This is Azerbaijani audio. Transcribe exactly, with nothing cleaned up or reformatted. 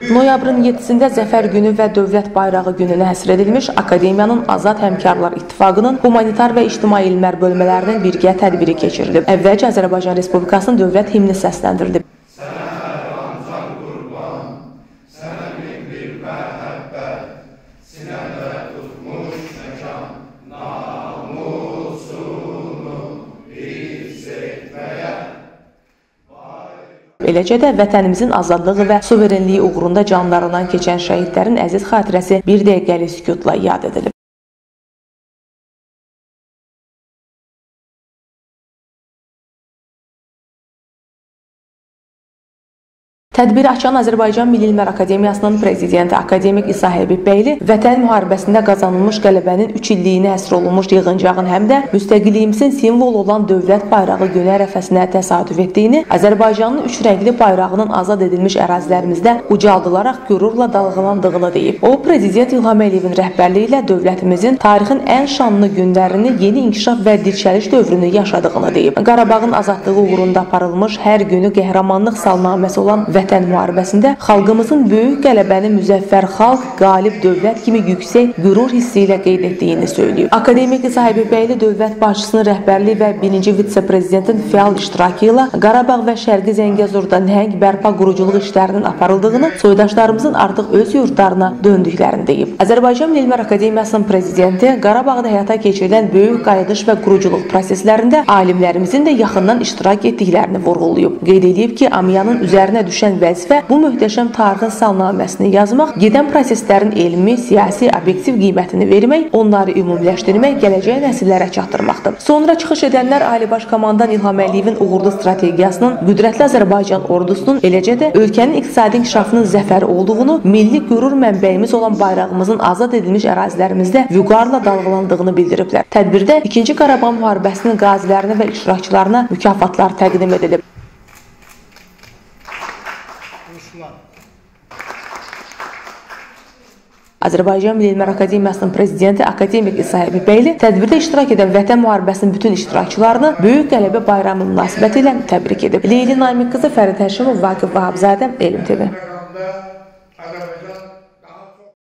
Noyabrın yeddisində Zəfər günü və Dövlət bayrağı gününə həsr edilmiş Akademiyanın Azad Həmkarlar İttifaqının humanitar və ictimai elmlər bölmələrinin birgə tədbiri keçirilib. Əvvəlcə Azərbaycan Respublikasının dövlət himni səsləndirilib. Eləcə də vətənimizin azadlığı və suverenliyi uğrunda canlarından keçən şəhidlərin əziz xatirəsi bir dəqiqəlik sükutla yad edilib. Tədbiri açan Azərbaycan Milli Elmlər Akademiyasının prezidenti akademik İsa Həbibbəyli Vətən müharibəsində qazanılmış qələbənin üç illiyinə həsr olunmuş yığıncağın həm də müstəqilliyimizin simvolu olan Dövlət bayrağı günü ərəfəsinə təsadüf etdiyini, Azərbaycanın üç rəngli bayrağının azad edilmiş ərazilərimizdə ucaldılaraq qürurla dalğalandığını deyib. O, Prezident İlham Əliyevin rəhbərliyi ilə dövlətimizin tarixin ən şanlı günlərini, yeni inkişaf və dirçəliş dövrünü yaşadığını deyib. Qarabağın azadlığı uğrunda aparılmış hər günü qəhrəmanlıq salnaməsi olan Vətən müharibəsində xalqımızın böyük qələbəni müzəffər xalq, qalib dövlət kimi yüksək qürur hissi ilə qeyd etdiyini söyləyib. Akademik İsa Həbibbəyli dövlət başçısının rəhbərliyi və birinci vitse-prezidentin fəal iştirakı ilə Qarabağ və Şərqi Zəngəzurda nəhəng bərpa quruculuq işlərinin aparıldığını, soydaşlarımızın artıq öz yurtlarına döndüklərini deyib. Azərbaycan Milli Elmlər Akademiyasının prezidenti Qarabağda həyata keçirilən böyük qayıdış və quruculuq proseslərində alimlərimizin də yaxından iştirak etdiklərini vurğulayıb. Qeyd edib ki, Amiyanın üzərinə düşən vəzifə bu möhtəşəm tarixin salnaməsini yazmaq, gedən proseslərin elmi, siyasi, obyektiv qiymətini vermək, onları ümumiləşdirmək, gələcək nəsillərə çatdırmaqdır. Sonra çıxış edənlər Ali Baş Komandan İlham Əliyevin uğurlu strategiyasının, qüdrətli Azərbaycan ordusunun, eləcə də ölkənin iqtisadi inkişafının zəfəri olduğunu, milli qürur mənbəyimiz olan bayrağımızın azad edilmiş ərazilərimizdə vüqarla dalğalandığını bildiriblər. Tədbirdə ikinci Qarabağ müharibəsinin qazilərinə və iştirakçılarına mükafatlar təqdim edilib. Azərbaycan Milli Elmlər Akademiyasının prezidenti akademik İsa Həbibbəyli tədbirdə iştirak edən Vətən müharibəsinin bütün iştirakçılarını Böyük Qələbə bayramı münasibətilə təbrik edib. Leyli Namiq qızı, Fərid Həşimov, Vaqif Vahabzadə, Elm T V.